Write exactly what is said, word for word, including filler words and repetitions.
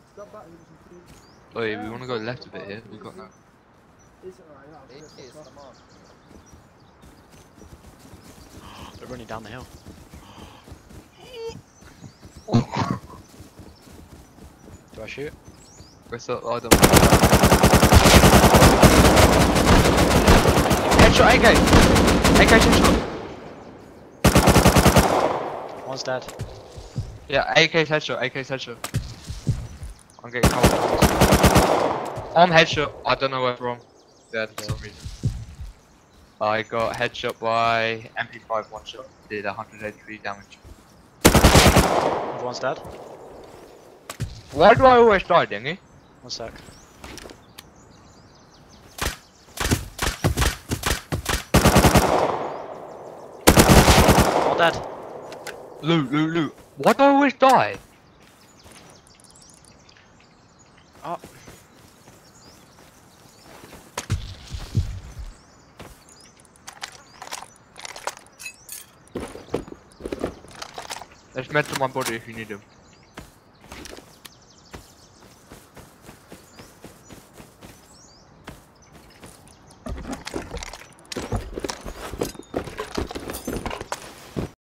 Oh yeah, we want to go left a bit here. We've got no. They're running down the hill. Do I shoot? Where's the? Oh, I don't know. Headshot, A K! A K headshot! One's dead. Yeah, A K's headshot, A K's headshot. I'm getting covered. I'm headshot, I don't know where from. Dead for some reason. I got headshot by M P five one shot, did one hundred eighty-three damage. One's dead. Why do I always die, Dingy? One sec. All dead. Loot, loot, loot. Why do I always die? Oh. There's meds on my body if you need them.